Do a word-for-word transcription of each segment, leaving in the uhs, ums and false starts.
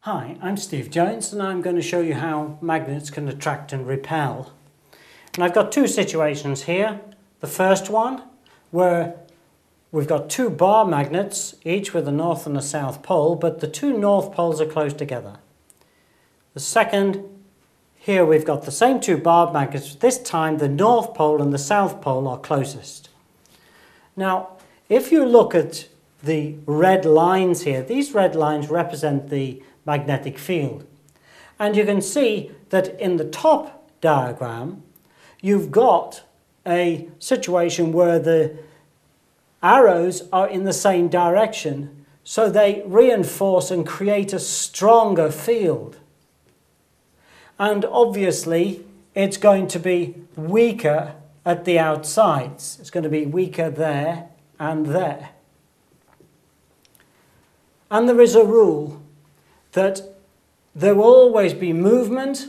Hi, I'm Steve Jones and I'm going to show you how magnets can attract and repel. And I've got two situations here. The first one where we've got two bar magnets, each with a north and a south pole, but the two north poles are close together. The second, here we've got the same two bar magnets, this time the north pole and the south pole are closest. Now, if you look at the red lines here, these red lines represent the magnetic field. And you can see that in the top diagram, you've got a situation where the arrows are in the same direction, so they reinforce and create a stronger field. And obviously, it's going to be weaker at the outsides. It's going to be weaker there and there. And there is a rule that there will always be movement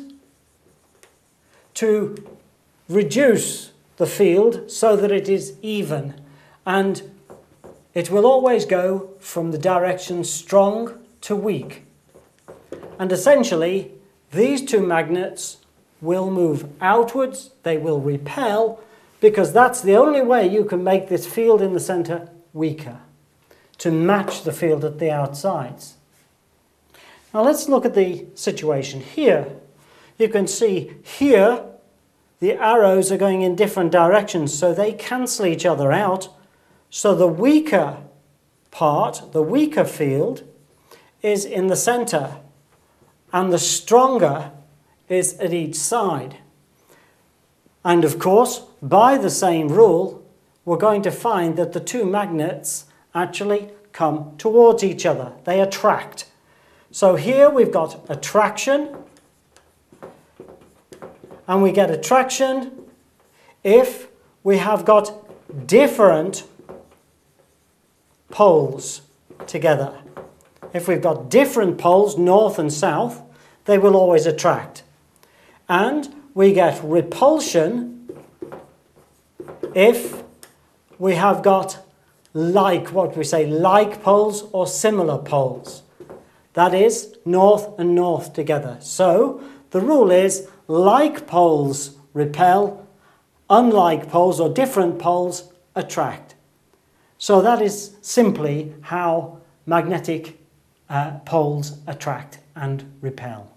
to reduce the field so that it is even, and it will always go from the direction strong to weak. And essentially, these two magnets will move outwards, they will repel, because that's the only way you can make this field in the center weaker, to match the field at the outsides. Now let's look at the situation here. You can see here the arrows are going in different directions, so they cancel each other out. So the weaker part, the weaker field, is in the center, and the stronger is at each side. And of course, by the same rule, we're going to find that the two magnets actually come towards each other. They attract. So here we've got attraction, and we get attraction if we have got different poles together. If we've got different poles, north and south, they will always attract. And we get repulsion if we have got like, what we say, like poles or similar poles. That is, north and north together. So the rule is like poles repel, unlike poles or different poles attract. So that is simply how magnetic uh, poles attract and repel.